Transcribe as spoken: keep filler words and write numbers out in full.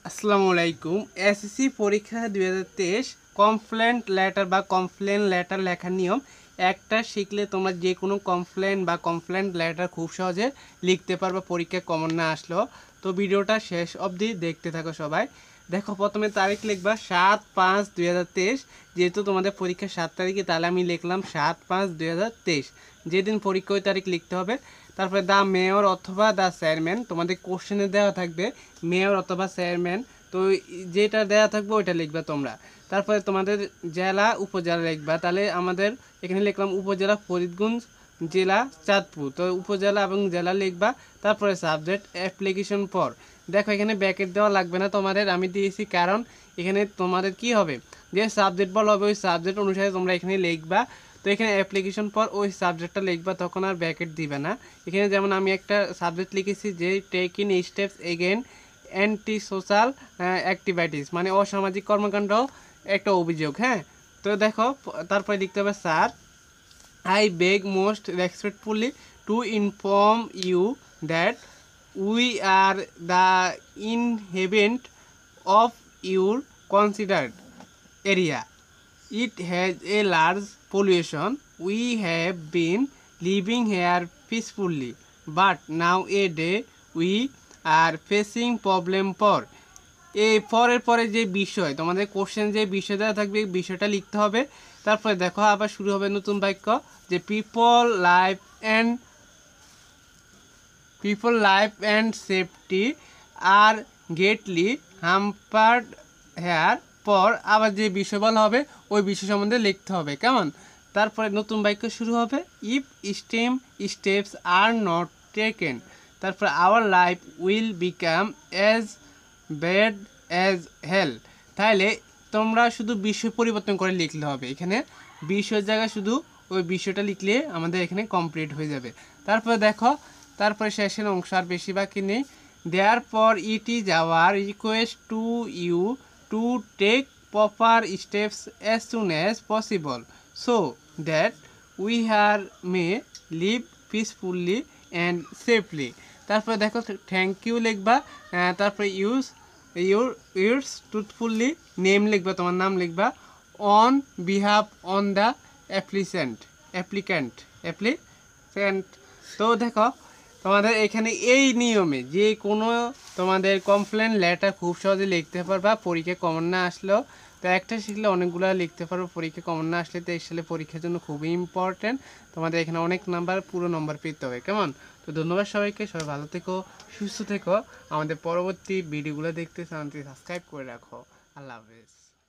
আসসালামু আলাইকুম। এসএসসি পরীক্ষা দুই হাজার তেইশ কমপ্লেন্ট লেটার বা কমপ্লেন লেটার লেখার নিয়ম একটা শিখলে তোমরা যে কোনো কমপ্লেন বা কমপ্লেন্ট লেটার খুব সহজে লিখতে পারবে পরীক্ষায় কমন না আসলেও। তো ভিডিওটা শেষ অবধি দেখতে থাকো সবাই। দেখো, প্রথমে তারিখ লিখবা সাত পাঁচ দুই হাজার তেইশ। যেহেতু তোমাদের পরীক্ষা সাত তারিখে, তাহলে আমি লিখলাম সাত পাঁচ দুই হাজার তেইশ। যেদিন পরীক্ষা ওই তারিখ লিখতে হবে। তারপরে দ্য মেয়র অথবা দ্য চেয়ারম্যান, তোমাদের কোশ্চেনে দেওয়া থাকবে মেয়র অথবা চেয়ারম্যান, তো যেটা দেওয়া থাকবে ওইটা লিখবা তোমরা। তারপরে তোমাদের জেলা উপজেলা লিখবা। তাহলে আমাদের এখানে লিখলাম উপজেলা ফরিদগঞ্জ, জেলা চাঁদপুর, তো উপজেলা এবং জেলা লিখবা। তারপরে সাবজেক্ট অ্যাপ্লিকেশন পর। দেখো, এখানে ব্যাকেট দেওয়া লাগবে না তোমাদের, আমি দিয়েছি কারণ এখানে তোমাদের কি হবে, যে সাবজেক্ট বলা হবে ওই সাবজেক্ট অনুসারে তোমরা এখানে লিখবা। তো এখানে অ্যাপ্লিকেশন পর ওই সাবজেক্টটা লিখবা, তখন আর ব্যাকেট দিবে না। এখানে যেমন আমি একটা সাবজেক্ট লিখেছি যে take in steps again anti social activities, মানে অসামাজিক কর্মকাণ্ড একটা অভিযোগ। হ্যাঁ, তো দেখো তারপরে লিখতে হবে sir, I beg most respectfully to inform you that we are the inhabitant of your considered area. It has a large pollution. We have been living here peacefully, but nowadays we are facing problem for. এই পরের পরে যে বিষয় তোমাদের question যে বিষয় দেওয়া থাকবে বিষয়টা লিখতে হবে। তারপরে দেখো আবার শুরু হবে নতুন বাক্য, যে people life and people life and safety are greatly hampered here. পর আবার যে বিষয় বলা হবে ওই বিষয় সম্বন্ধে লিখতে হবে, কেমন? তারপরে নতুন বাক্য শুরু হবে, if stem steps are not taken. তারপরে our life will become as bad as hell. তাহলে তোমরা শুধু বিষয় পরিবর্তন করে লিখলে হবে, এখানে বিষয়ের জায়গায় শুধু ওই বিষয়টা লিখলে আমাদের এখানে কমপ্লিট হয়ে যাবে। তারপরে দেখো, তারপরে শেষের অংশ আর বেশি বাকি নেই। Therefore it is our request to you to take proper steps as soon as possible so that we are may live peacefully and safely. তারপরে দেখো থ্যাংক ইউ লিখবা। তারপরে use your yours truthfully name লিখবা, তোমার নাম লিখবা, on behalf on the applicant applicant applicant তো দেখো তোমাদের এখানে এই নিয়মে যে কোনো তোমাদের কমপ্লেন লেটার খুব সহজে লিখতে পারবা পরীক্ষা কমন না আসলেও। তো একটা শিখলে অনেকগুলো লিখতে পারবো পরীক্ষা কমন না আসলে। তো এই সালে পরীক্ষার জন্য খুবই ইম্পর্টেন্ট, তোমাদের এখানে অনেক নাম্বার পুরো নম্বর পেতে হবে, কেমন? তো ধন্যবাদ সবাইকে, সবাই ভালো থেকো, সুস্থ থেকো। আমাদের পরবর্তী ভিডিওগুলো দেখতে চ্যানেলটি সাবস্ক্রাইব করে রাখো। আল্লাহ হাফেজ।